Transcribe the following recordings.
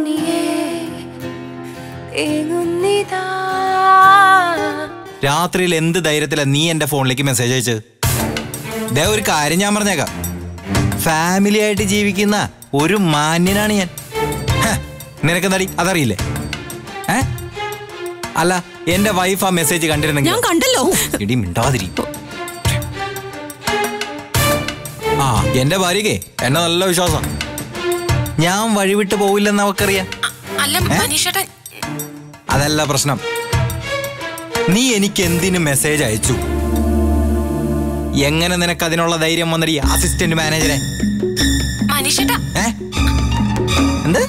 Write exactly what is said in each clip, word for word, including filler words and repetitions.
രാത്രിയിൽ എന്ത് ധൈര്യത്തിലാ നീ എന്റെ ഫോണിലേക്ക് മെസ്സേജ് അയച്ചത്? ദേ ഒരു കാര്യം ഞാൻ പറഞ്ഞേക്കാം, ഫാമിലി ആയിട്ട് ജീവിക്കുന്ന ഒരു മാന്യനാണ് ഞാൻ. നിനക്കെന്താടി അതറിയില്ലേ? ഏ അല്ല, എന്റെ വൈഫ് ആ മെസ്സേജ് കണ്ടിരുന്നെങ്കിൽ ഞാൻ കണ്ടല്ലോ. ഇടി മിണ്ടാതിരി. ആ എന്റെ ഭാര്യക്ക് എന്നെ നല്ല വിശ്വാസം. ഞാൻ വഴിവിട്ട് പോവില്ലെന്ന് അവക്കറിയാം. അതല്ല പ്രശ്നം, നീ എനിക്ക് എന്തിനു മെസ്സേജ് അയച്ചു? എങ്ങനെ നിനക്ക് അതിനുള്ള ധൈര്യം വന്നടി അസിസ്റ്റന്റ് മാനേജറെ? എന്ത്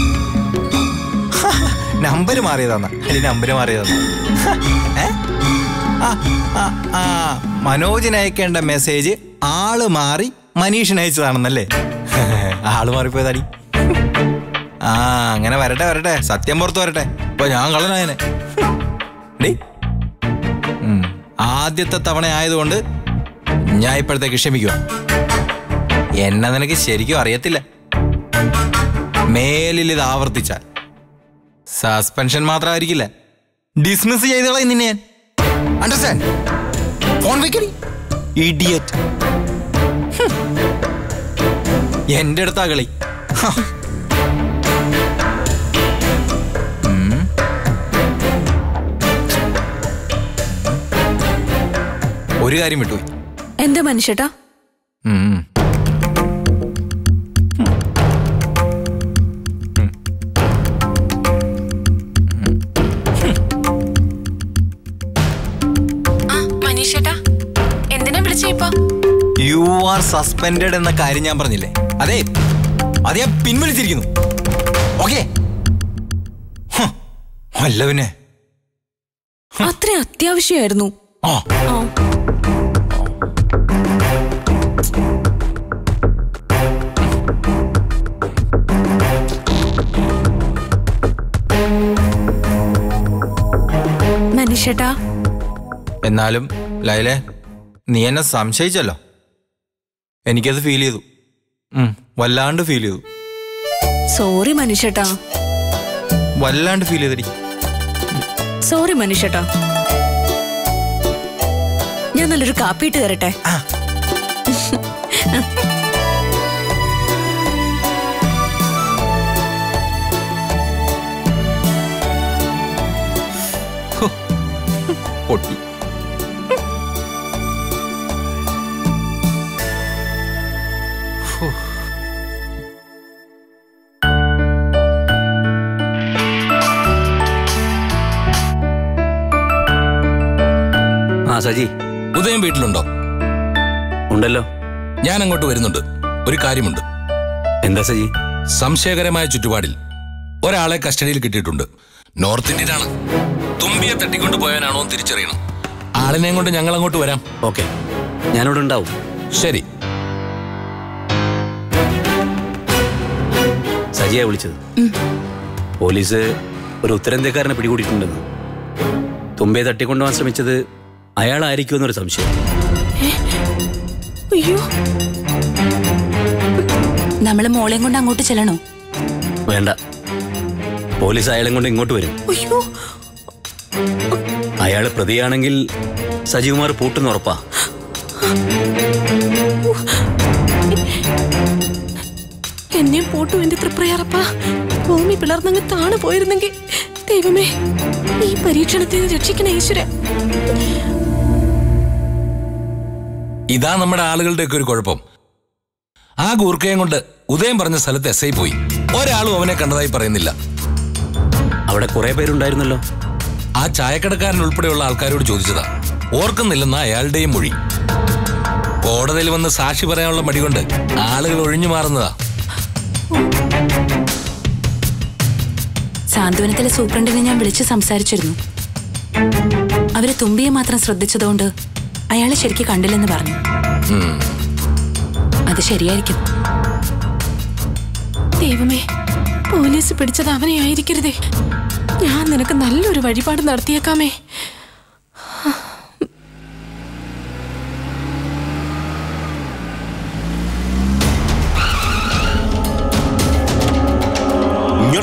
നമ്പര് മാറിയതാന്ന? എടി നമ്പര് മാറിയതാന്ന? മനോജിന് അയക്കേണ്ട മെസ്സേജ് ആള് മാറി മനീഷിന് അയച്ചതാണെന്നല്ലേ? ആള് മാറിപ്പോയതാടി. ആ അങ്ങനെ വരട്ടെ വരട്ടെ, സത്യം പുറത്ത് വരട്ടെ. ഇപ്പൊ ഞാൻ കള്ളനായനെ. ആദ്യത്തെ തവണ ആയതുകൊണ്ട് ഞാൻ ഇപ്പോഴത്തേക്ക് ക്ഷമിക്കുക. എന്നെ നിനക്ക് ശരിക്കും അറിയത്തില്ല. മേലിൽ ഇത് ആവർത്തിച്ചാൽ സസ്പെൻഷൻ മാത്രമായിരിക്കില്ല, ഡിസ്മിസ് ചെയ്തോളാം നിന്നെ ഞാൻ. അണ്ടർസ്റ്റാൻഡ്? ഫോൺ വെക്കടി ഇഡിയറ്റ്. എന്റെ അടുത്താ കളി. ഒരു കാര്യം വിട്ടുപോയി. എന്താ മനുഷ്യട്ടാ? യു ആർ സസ്പെൻഡഡ് എന്ന കാര്യം ഞാൻ പറഞ്ഞില്ലേ? അതെ, അത് ഞാൻ പിൻവലിച്ചിരിക്കുന്നു. ഓക്കെ അല്ല പിന്നെ അത്ര അത്യാവശ്യമായിരുന്നു. ആ മനുഷ്യട്ടാ, എന്നാലും ലൈലേ നീ എന്നെ സംശയിച്ചല്ലോ. എനിക്കത് ഫീൽ ചെയ്തു, വല്ലാണ്ട് ഫീൽ ചെയ്തു. സോറി മനുഷ്യട്ടാ. വല്ലാണ്ട് ഫീൽ ചെയ്തടി. സോറി മനുഷ്യട്ടാ. ഞാൻ നല്ലൊരു കാപ്പിയിട്ട് തരട്ടെ? പൊട്ടി. ആ സജി, ഉദയം വീട്ടിലുണ്ടോ? ഉണ്ടല്ലോ. ഞാൻ അങ്ങോട്ട് വരുന്നുണ്ട്. ഒരു കാര്യമുണ്ട്. എന്താ സജി? സംശയകരമായ ചുറ്റുപാടിൽ ഒരാളെ കസ്റ്റഡിയിൽ കിട്ടിയിട്ടുണ്ട്. നോർത്ത് ഇന്ത്യയിലാണ്. തുമ്പിയെ തട്ടിക്കൊണ്ട് പോയവനാണോ എന്ന് തിരിച്ചറിയണം. ആളിനെയും കൊണ്ട് ഞങ്ങൾ അങ്ങോട്ട് വരാം. ഓക്കെ, ഞാനിവിടെ ഉണ്ടാവും. ശരി. സജിയാ വിളിച്ചത്. പോലീസ് ഒരു ഉത്തരേന്ത്യക്കാരനെ പിടികൂടിയിട്ടുണ്ടെന്ന്. തുമ്പയെ തട്ടിക്കൊണ്ടുപോകാൻ ശ്രമിച്ചത് അയാളായിരിക്കുമെന്നൊരു സംശയം. അയ്യോ, നമ്മള് മോളെയും കൊണ്ട് അങ്ങോട്ട് ചെല്ലണോ? വേണ്ട, പോലീസ് അയാളെയും കൊണ്ട് ഇങ്ങോട്ട് വരും. അയ്യോ, അയാള് പ്രതിയാണെങ്കിൽ സജികുമാർ പൂട്ടുന്ന ഉറപ്പാ. എന്നെ പൂട്ടും എന്റെ തൃപ്രയാറപ്പാ. ഭൂമി പിളർന്നങ്ങ് താണു പോയിരുന്നെങ്കിൽ. ദൈവമേ, ഈ പരീക്ഷണത്തിൽ നിന്ന് രക്ഷിക്കണ ഈശ്വര. ഇതാ നമ്മുടെ ആളുകളുടെയൊക്കെ ഒരു കുഴപ്പം. ആ ഗൂർക്കയും കൊണ്ട് ഉദയം പറഞ്ഞ സ്ഥലത്ത് എസ് ഐ പോയി. ഒരാളും അവനെ കണ്ടതായി പറയുന്നില്ല. അവിടെ കുറെ പേരുണ്ടായിരുന്നല്ലോ. ആ ചായക്കടക്കാരൻ ഉൾപ്പെടെയുള്ള ആൾക്കാരോട് ചോദിച്ചതാ. ഓർക്കുന്നില്ലെന്ന അയാളുടെയും മൊഴി. കോടതിയിൽ വന്ന് സാക്ഷി പറയാനുള്ള മടി കൊണ്ട് ആളുകൾ ഒഴിഞ്ഞു മാറുന്നതാ. സാന്ത്വനത്തിലെ സൂപ്രണ്ടിനെ ഞാൻ വിളിച്ച് സംസാരിച്ചിരുന്നു. അവര് തുമ്പിയെ മാത്രം ശ്രദ്ധിച്ചതുകൊണ്ട് അയാളെ ശരിക്കും കണ്ടില്ലെന്ന് പറഞ്ഞു. അത് ശരിയായിരിക്കും. ദൈവമേ, പോലീസ് പിടിച്ചത് അവനെ ആയിരിക്കരുതേ. ഞാൻ നിനക്ക് നല്ലൊരു വഴിപാട് നടത്തിയേക്കാമേ.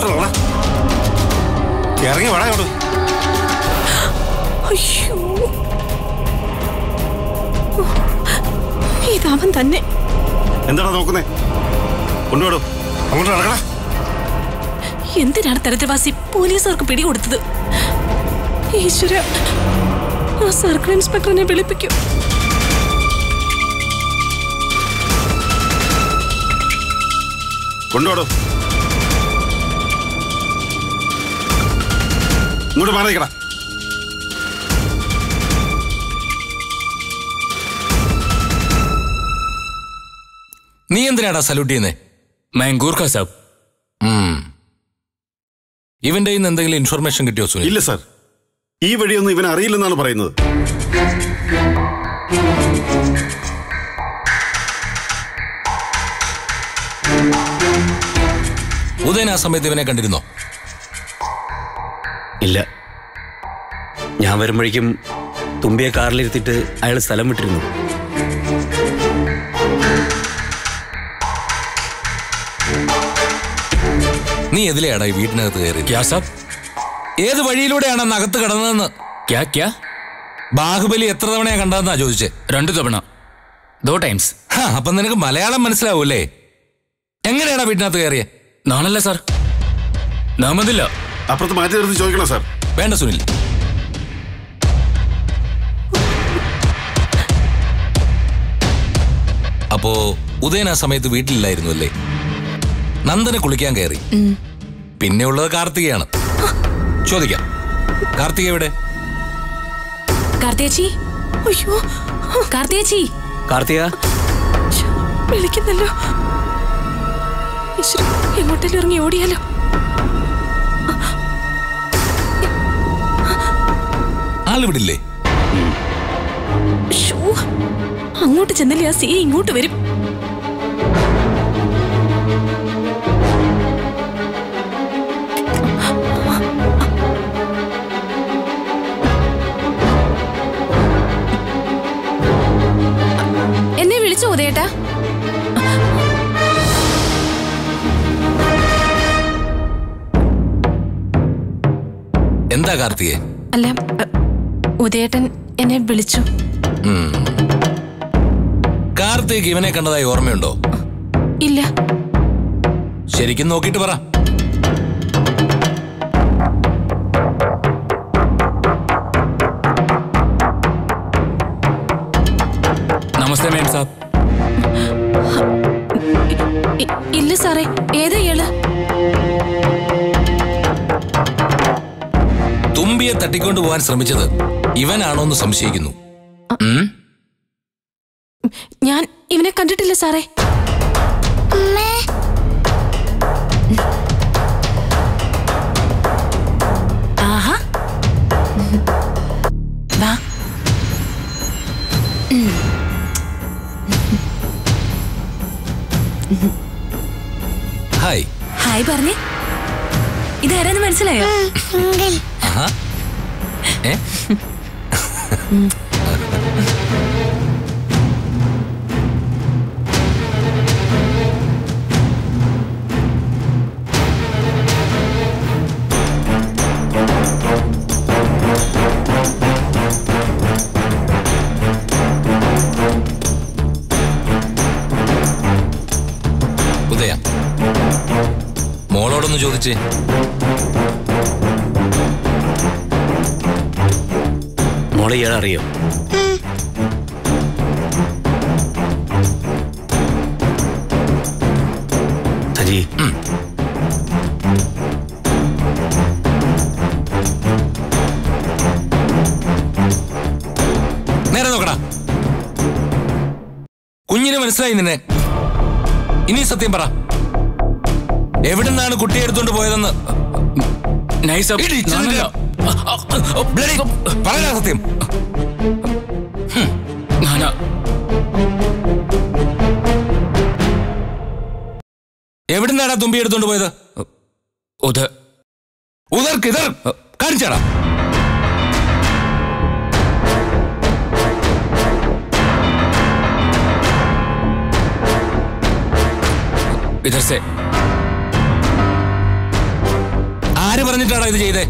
ഇങ്ങോട്ടുള്ള ഇറങ്ങി വേണം ഇങ്ങോട്ട്. അയ്യോ, ഇതവൻ തന്നെ. എന്താടാ നോക്കുന്നേ? കൊണ്ടുപോടോ, അങ്ങോട്ട് നടക്കടാ. എന്തിനാണ് ദരിദ്രവാസി പോലീസുകാർക്ക് പിടികൊടുത്തത്? ഈശ്വര, ആ സർക്കിൾ ഇൻസ്പെക്ടറിനെ വിളിപ്പിക്കും. കൊണ്ടുപോടോ, ഇങ്ങോട്ട് മാറിക്കടാ. നീ എന്തിനാടാ സല്യൂട്ട് ചെയ്യുന്നേ? മാംഗൂർ ഖാ സാബ്. ഇവന്റെ കയ്യിൽ നിന്ന് എന്തെങ്കിലും ഇൻഫർമേഷൻ കിട്ടിയോ സുനിൽ? ഇല്ല സാർ, ഈ വഴിയൊന്നും ഇവൻ അറിയില്ലെന്നാണ് പറയുന്നത്. ഉദയൻ ആ സമയത്ത് ഇവനെ കണ്ടിരുന്നോ? ഇല്ല, ഞാൻ വരുമ്പോഴേക്കും തുമ്പിയെ കാറിലിരുത്തിട്ട് അയാൾ സ്ഥലം വിട്ടിരുന്നു. നീ എതിലെയാടാ ഈ വീട്ടിനകത്ത് കയറി? ക്യാ സാബ്? ഏത് വഴിയിലൂടെയാണ് അന്ന് അകത്ത് കടന്നതെന്ന്? ക്യാ ക്യാ? ബാഹുബലി എത്ര തവണയാ കണ്ടതെന്നാ ചോദിച്ചേ? രണ്ടു തവണ, ദോ ടൈംസ്. അപ്പൊ നിനക്ക് മലയാളം മനസ്സിലാവൂല്ലേ? എങ്ങനെയാടാ വീട്ടിനകത്ത് കയറിയേ? നാണല്ല സാർ, നാമതില്ല. അപ്പുറത്ത് മാറ്റി നിർത്തി ചോദിക്കണം സാർ. വേണ്ട സുനിൽ, അപ്പോ ഉദയൻ ആ സമയത്ത് വീട്ടിലില്ലായിരുന്നു അല്ലേ? നന്ദനെ കുളിക്കാൻ കയറി. പിന്നെ ഉള്ളത് കാർത്തികയാണ്. ചോദിക്കാം, കാർത്തിക എവിടെ? കാർത്തികേച്ചി, അയ്യോ കാർത്തികേച്ചി. കാർത്തിക വിളിക്കുന്നല്ലോ. എങ്ങോട്ടെങ്കിലും ഇറങ്ങി ഓടിയാലോ? ആളിവിടില്ലേ? അങ്ങോട്ട് ചെന്നല്ലേ ആ സി ഇങ്ങോട്ട് വരും. എന്നെ വിളിച്ചോ ഉദയേട്ടാ? എന്താ കാർത്തികേ? അല്ല, ഉദയേട്ടൻ എന്നെ വിളിച്ചു. കാർത്തിക് ഇവനെ കണ്ടതായി ഓർമ്മയുണ്ടോ? ഇല്ല. ശരിക്കും നോക്കിയിട്ട് പറ. നമസ്തേ മേം സാബ്. ഇല്ല സാറേ, ഏതാ ഇയാള്? തുമ്പിയെ തട്ടിക്കൊണ്ടു പോകാൻ ശ്രമിച്ചത് ഇവനാണോന്ന് സംശയിക്കുന്നു. ഞാൻ ഇവനെ കണ്ടിട്ടില്ല സാറേ. ആഹാ, വാ. ഹായ്. ഹായ് പറഞ്ഞേ. ഇതാരാന്ന് മനസ്സിലായോ? ആഹാ. ഏ? ഉദയ, മോളോടൊന്ന് ചോദിച്ചേ. മോളെ ഇയാൾ അറിയോ? സജി, നേരെ നോക്കടാ. കുഞ്ഞിന് മനസ്സിലായി നിന്നെ. ഇനി സത്യം പറ, എവിടുന്നാണ് കുട്ടിയെ എടുത്തോണ്ട് പോയതെന്ന്? പറയാ സത്യം. എവിടുന്നാടാ തുമ്പി എടുത്തോണ്ട് പോയത്? ഉദർ ഉദർ കിതർ കാണിച്ചാടാ. इधर से ആര് പറഞ്ഞിട്ടാടാ ഇത് ചെയ്തേ?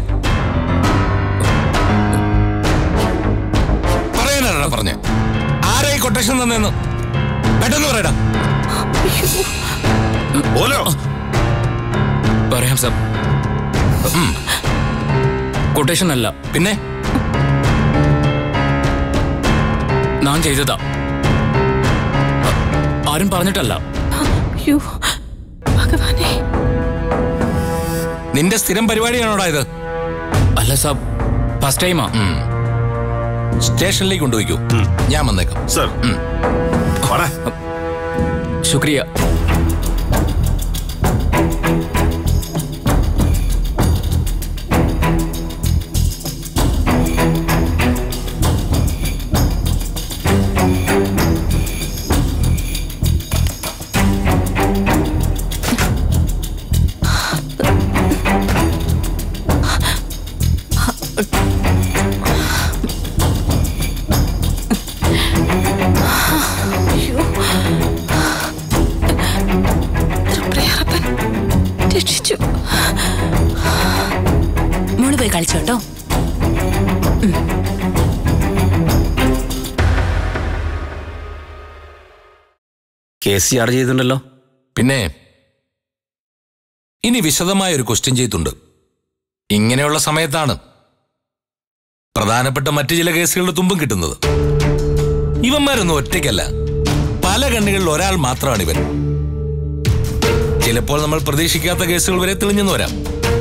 പറയാനാടാ പറഞ്ഞേ? ആരായി കൊട്ടേഷൻ തന്നെന്ന് പെട്ടെന്ന് പറയടാ. പറയാം സാർ. കൊട്ടേഷൻ അല്ല, പിന്നെ ഞാൻ ചെയ്തതാ. ആരും പറഞ്ഞിട്ടല്ല. അയ്യോ ഭഗവാനെ, നിന്റെ സ്ഥിരം പരിപാടിയാണോടാ ഇത്? അല്ല സാർ, ഫസ്റ്റ് ടൈമാ. സ്റ്റേഷനിലേക്ക് കൊണ്ടുപോയിക്കോ, ഞാൻ വന്നേക്കാം. സർ, ശുക്രിയ. മോള് പോയി കളിച്ചോട്ടോ. കേസ് ചാർജ് ചെയ്തിട്ടുണ്ടല്ലോ. പിന്നെ ഇനി വിശദമായ ഒരു ക്വസ്റ്റ്യൻ ചെയ്തിട്ടുണ്ട്. ഇങ്ങനെയുള്ള സമയത്താണ് പ്രധാനപ്പെട്ട മറ്റു ചില കേസുകളുടെ തുമ്പും കിട്ടുന്നത്. ഇവന്മാരൊന്നും ഒറ്റയ്ക്കല്ല, പല കണ്ണികളിൽ ഒരാൾ മാത്രമാണ് ഇവൻ. ചിലപ്പോൾ നമ്മൾ പ്രതീക്ഷിക്കാത്ത കേസുകൾ വരെ തെളിഞ്ഞെന്ന് വരാം.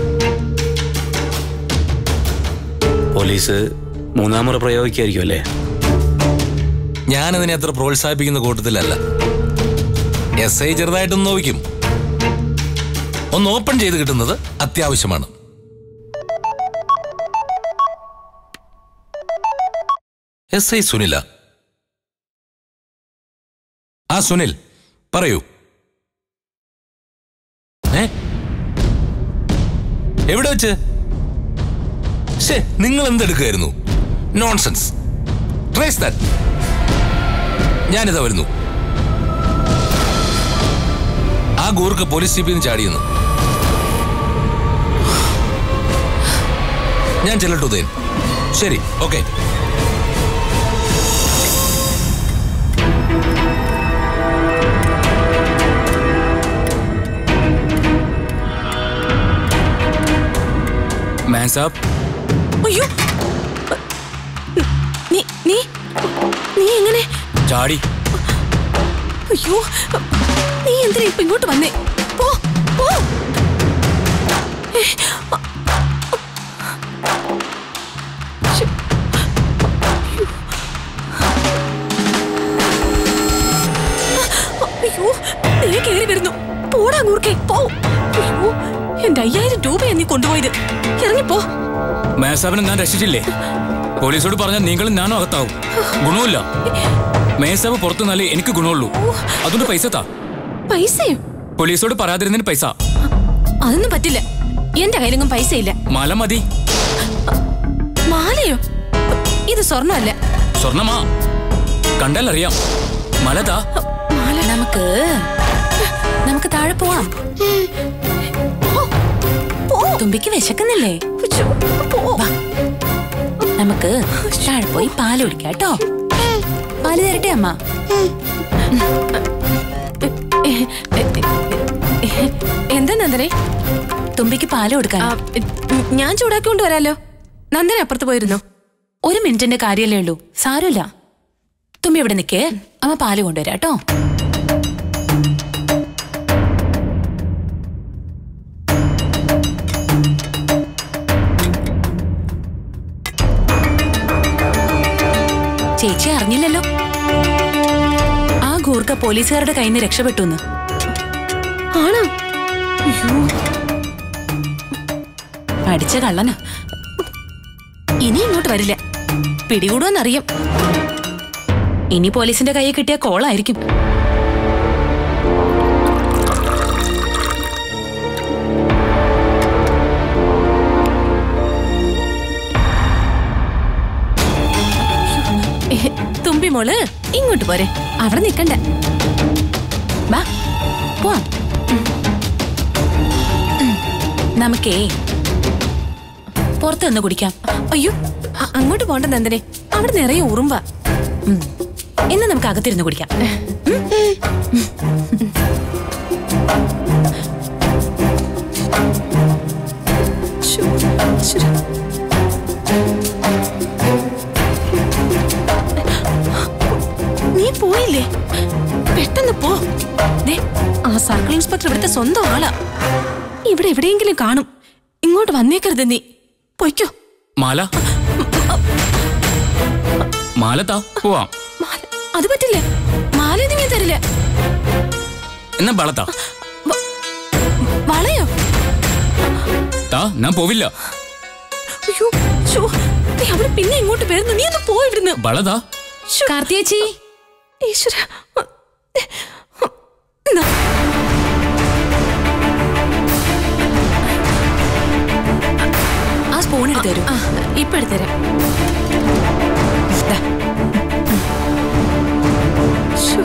പോലീസ് മൂന്നാം മുറ പ്രയോഗിക്കായിരിക്കും അല്ലേ? ഞാനതിനെ അത്ര പ്രോത്സാഹിപ്പിക്കുന്ന കൂട്ടത്തിലല്ല. എസ് ഐ ചെറുതായിട്ടൊന്ന് നോവിക്കും. ഒന്ന് ഓപ്പൺ ചെയ്ത് കിട്ടുന്നത് അത്യാവശ്യമാണ്. S I Sunila. ആ സുനിൽ പറയൂ. ഏ എവിടെ വെച്ച്? ശേ, നിങ്ങൾ എന്തെടുക്കായിരുന്നു? നോൺസെൻസ്. Trace that. ഞാനിതാ വരുന്നു. ആ ഗൂർക്ക് പോലീസ് ജീപ്പിൽ ചാടിയെന്ന്. ഞാൻ ചെല്ലട്ടു ഉദയൻ. ശരി, ഓക്കെ. അയ്യോ, നീ നീ നീ എങ്ങനെ ചാടി? അയ്യോ, നീ എന്തിനാ ഇപ്പൊ ഇങ്ങോട്ട് വന്നേ? പോ പോ. അയ്യോ, നീ കേറി വരുന്നു. പോടാ ഗൂർക്കേ, പോ. അയ്യോ, എന്റെ അയ്യായിരം രൂപയാ നീ കൊണ്ടുപോയത്. ഇറങ്ങിപ്പോ. മേസാബിനെ ഞാൻ രക്ഷിച്ചില്ലേ? പോലീസോട് പറഞ്ഞാൽ നിങ്ങളും ഞാനും അകത്താവും. ഗുണമില്ല. മേസാബ് പുറത്തു നിന്നാലേ എനിക്ക് ഗുണമുള്ളൂ. അതുകൊണ്ട് പൈസ താ. പൈസയോ? പോലീസോട് പറയാതിരുന്നതിന് പൈസ. അതൊന്നും പറ്റില്ല, എന്റെ കയ്യിലെങ്കിലും പൈസ ഇല്ല. മാല മതി. മാലയോ? ഇത് സ്വർണ്ണമല്ല. സ്വർണ്ണമാ, കണ്ടാലറിയാം. മലതാ. നമുക്ക് നമുക്ക് താഴെ പോവാം. തുമ്പിക്ക് വിശക്കുന്നില്ലേ? വാ, നമുക്ക് താഴെ പോയി പാല് കുടിക്കാം കേട്ടോ. പാല് തരട്ടെ അമ്മ? എന്താ നന്ദനെ? തുമ്പിക്ക് പാല് കൊടുക്കാൻ. ഞാൻ ചൂടാക്കിക്കൊണ്ട് വരാലോ. നന്ദനെ അപ്പുറത്ത് പോയിരുന്നു. ഒരു മിനിറ്റിന്റെ കാര്യമല്ലേ ഉള്ളൂ, സാരമില്ല. തുമ്പി ഇവിടെ നിൽക്കേ, അമ്മ പാല് കൊണ്ടുവരാം കേട്ടോ. ചേച്ചി അറിഞ്ഞില്ലല്ലോ ആ ഗൂർഖ പോലീസുകാരുടെ കയ്യിൽ നിന്ന് രക്ഷപ്പെട്ടു. ആണോ? അടിച്ച കള്ളനാ. ഇനി ഇങ്ങോട്ട് വരില്ല, പിടികൂടുമെന്നറിയാം. ഇനി പോലീസിന്റെ കയ്യിൽ കിട്ടിയ കോളായിരിക്കും. തുമ്പി മോള് ഇങ്ങോട്ട് പോരെ, അവിടെ നിൽക്കണ്ട. വാ പോവാം. നമുക്കേ പുറത്ത് നിന്ന് കുടിക്കാം. അയ്യോ അ- അങ്ങോട്ട് പോണ്ട നന്ദനെ, അവിടെ നിറയെ ഉറുമ്പ. ഉം. ഇന്ന് നമുക്ക് അകത്തിരുന്ന് കുടിക്കാം. ശ്ശോ, ശ്ശോ. നീ പോയില്ലേ? പെട്ടെന്ന് പോ. ദേ, ആ സർക്കിൾ ഇൻസ്പെക്ടർ ഇവിടുത്തെ സ്വന്തം ആളാ. ഇവിടെ എവിടെയെങ്കിലും കാണും. ഇങ്ങോട്ട് വന്നേക്കരുത് നീ. പൊയ്ക്കോ. മാല മാല താ പോവാം. മാല അത് പറ്റില്ല. മാല നീ തരില്ല. എന്നാ വളത്താ വ- വളയോ? താ, ഞാൻ പോവില്ല. അയ്യോ ശ്ശോ, ദേ അവള് പിന്നെ ഇങ്ങോട്ട് വരുന്നു. നീ ഒന്ന് പോ ഇവിടുന്ന്. വളതാ. ശ്ശോ. കാർത്തിയേച്ചി, ഈശ്വരാ. എന്നാ. ആ സ്പൂൺ എടുത്ത് തരൂ. ആ, ഇപ്പൊ എടുത്തരാം. ദാ. ശ്ശോ.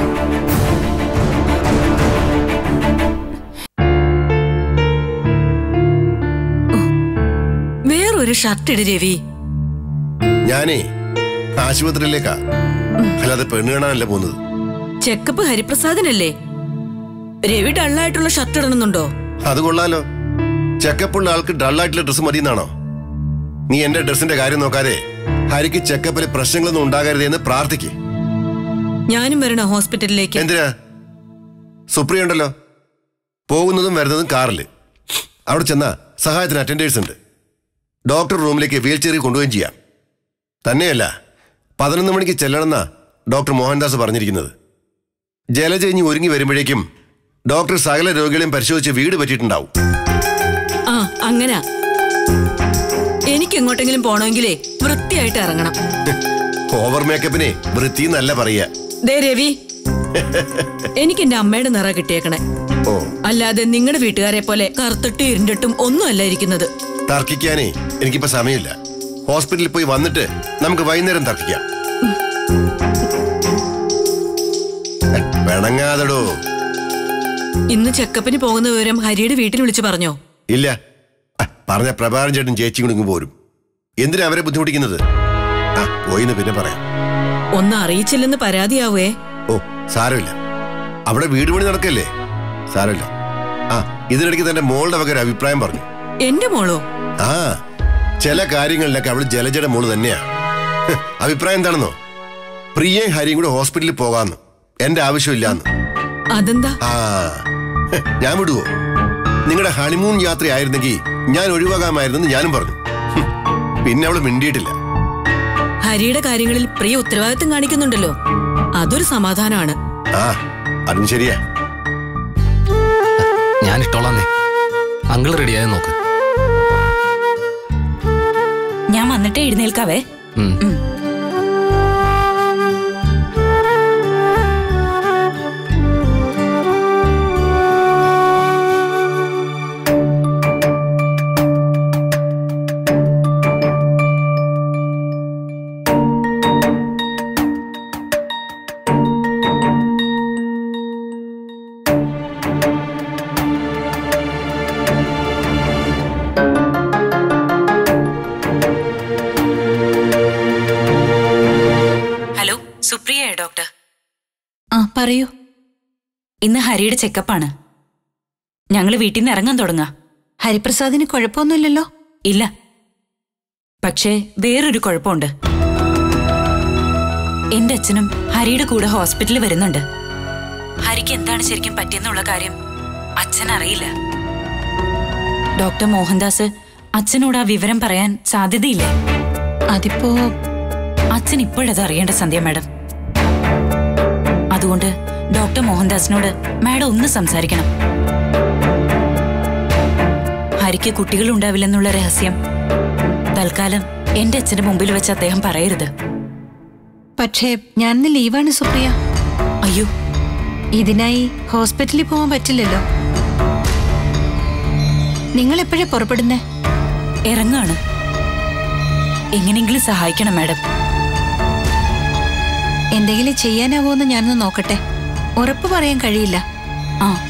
വേറൊരു ഷർട്ട് ഇട് രവി. ഞാനേ ആശുപത്രിയിലേക്കാ, അല്ലാതെ പെണ്ണ് കാണാനല്ല പോകുന്നത്. ചെക്കപ്പ് ഹരിപ്രസാദിനല്ലേ? രവി ഡള്ളായിട്ടുള്ള ഷർട്ട് ഇടണമെന്നുണ്ടോ? അത് കൊള്ളാലോ. ചെക്കപ്പുള്ള ആൾക്ക് ഡള്ളായിട്ടുള്ള ഡ്രസ്സ് മതിയെന്നാണോ? നീ എന്റെ ഡ്രസ്സിന്റെ കാര്യം നോക്കാതെ ഹരിക്ക് ചെക്കപ്പിൽ പ്രശ്നങ്ങളൊന്നും ഉണ്ടാകരുതെന്ന് പ്രാർത്ഥിക്ക്. ഞാനും വരണോ ഹോസ്പിറ്റലിലേക്ക്? എന്തിനാ? സുപ്രിയ ഉണ്ടല്ലോ, പോകുന്നതും വരുന്നതും കാറില്. അവിടെ ചെന്നാ സഹായത്തിന് അറ്റൻഡേഴ്സ് ഉണ്ട്. ഡോക്ടർ റൂമിലേക്ക് വീൽ ചെയറിൽ കൊണ്ടുപോവുകയും ചെയ്യാം. തന്നെയല്ല, പതിനൊന്ന് മണിക്ക് ചെല്ലണമെന്നാ ഡോക്ടർ മോഹൻദാസ് പറഞ്ഞിരിക്കുന്നത്. ജലജ ഇനി ഒരുങ്ങി വരുമ്പോഴേക്കും ഡോക്ടർ സകല രോഗികളെയും പരിശോധിച്ച് വീട് പറ്റിയിട്ടുണ്ടാവും. ആ അങ്ങനാ. എനിക്ക് എങ്ങോട്ടെങ്കിലും പോണമെങ്കിലേ വൃത്തിയായിട്ട് ഇറങ്ങണം. ഓവർ മേക്കപ്പിനെ വൃത്തി എന്നല്ല പറയുക. ദേ രവി, എനിക്ക് എന്റെ അമ്മയുടെ നിറ കിട്ടിയേക്കണേ. ഓ, അല്ലാതെ നിങ്ങളുടെ വീട്ടുകാരെ പോലെ കറുത്തിട്ടും ഇരുണ്ടിട്ടും ഒന്നും അല്ല ഇരിക്കുന്നത്. തർക്കിക്കാനേ എനിക്കിപ്പോ സമയമില്ല. ഹോസ്പിറ്റലിൽ പോയി വന്നിട്ട് നമുക്ക് വൈകുന്നേരം തർക്കിക്കാം. പിണങ്ങാതടോ. ഇന്ന് ചെക്കപ്പിന് പോകുന്ന വിവരം ഹരിയുടെ വീട്ടിൽ വിളിച്ചു പറഞ്ഞോ? ഇല്ല. പറഞ്ഞ പ്രഭാകരൻ ചേട്ടൻ ചേച്ചി കൊടുങ്ങ് പോരും. എന്തിനാ അവരെ ബുദ്ധിമുട്ടിക്കുന്നത്? ആ പോയിന്ന് പിന്നെ പറയാം. ഒന്ന് അറിയിച്ചില്ലെന്ന് പരാതിയാവേ? ഓ സാരമില്ല, അവിടെ വീട് പണി നടക്കല്ലേ, സാരമില്ല. ആ ഇതിനിടയ്ക്ക് തന്റെ മോളുടെ വക ഒരു അഭിപ്രായം പറഞ്ഞു. എന്റെ മോളോ? ആ ചില കാര്യങ്ങളിലൊക്കെ അവള് ജലജയുടെ മോള് തന്നെയാ. അഭിപ്രായം എന്താണെന്നോ? പ്രിയയും ഹരിയും കൂടെ ഹോസ്പിറ്റലിൽ പോകാന്ന്. എന്റെ ആവശ്യമില്ലാന്ന്. അതെന്താ? ആ ഞാൻ വിടുവോ? നിങ്ങളുടെ ഹണിമൂൺ യാത്രയായിരുന്നെങ്കിൽ ഞാൻ ഒഴിവാകാമായിരുന്നെന്ന് ഞാനും പറഞ്ഞു. പിന്നെ അവള് മിണ്ടിയിട്ടില്ല. ഹരിയുടെ കാര്യങ്ങളിൽ പ്രിയ ഉത്തരവാദിത്വം കാണിക്കുന്നുണ്ടല്ലോ, അതൊരു സമാധാനമാണ്. ആ അതും ശരിയാ. ഞാൻ ഇട്ടോളാന്നേ. അങ്കിൾ റെഡിയായി നോക്ക്. ഞാൻ വന്നിട്ടേ എഴുന്നേൽക്കാവേ. ഉം. ഉം. സുപ്രിയയോ ഡോക്ടർ? ആ പറയൂ. ഇന്ന് ഹരിയുടെ ചെക്കപ്പാണ്. ഞങ്ങള് വീട്ടിൽ നിന്ന് ഇറങ്ങാൻ തുടങ്ങാ. ഹരിപ്രസാദിന് കുഴപ്പമൊന്നുമില്ലല്ലോ? ഇല്ല, പക്ഷേ വേറൊരു കുഴപ്പമുണ്ട്. എന്റെ അച്ഛനും ഹരിയുടെ കൂടെ ഹോസ്പിറ്റലിൽ വരുന്നുണ്ട്. ഹരിക്ക് എന്താണ് ശരിക്കും പറ്റിയെന്നുള്ള കാര്യം അച്ഛൻ അറിയില്ല. ഡോക്ടർ മോഹൻദാസ് അച്ഛനോട് ആ വിവരം പറയാൻ സാധ്യതയില്ലേ? അതിപ്പോ അച്ഛൻ ഇപ്പോഴത് അറിയേണ്ട സന്ധ്യ മാഡം. അതുകൊണ്ട് ഡോക്ടർ മോഹൻദാസിനോട് മാഡം ഒന്ന് സംസാരിക്കണം. ഹരിക്ക് കുട്ടികൾ ഉണ്ടാവില്ലെന്നുള്ള രഹസ്യം തൽക്കാലം എന്റെ അച്ഛന്റെ മുമ്പിൽ വെച്ച് അദ്ദേഹം പറയരുത്. പക്ഷേ ഞാനിന്ന് ലീവാണ് സുപ്രിയ. അയ്യോ, ഇതിനായി ഹോസ്പിറ്റലിൽ പോകാൻ പറ്റില്ലല്ലോ. നിങ്ങൾ എപ്പോഴാ പുറപ്പെടുന്നേ? ഇറങ്ങാണ്. എങ്ങനെയെങ്കിലും സഹായിക്കണം മാഡം. എന്തെങ്കിലും ചെയ്യാനാവോന്ന് ഞാനൊന്ന് നോക്കട്ടെ. ഉറപ്പ് പറയാൻ കഴിയില്ല. ആ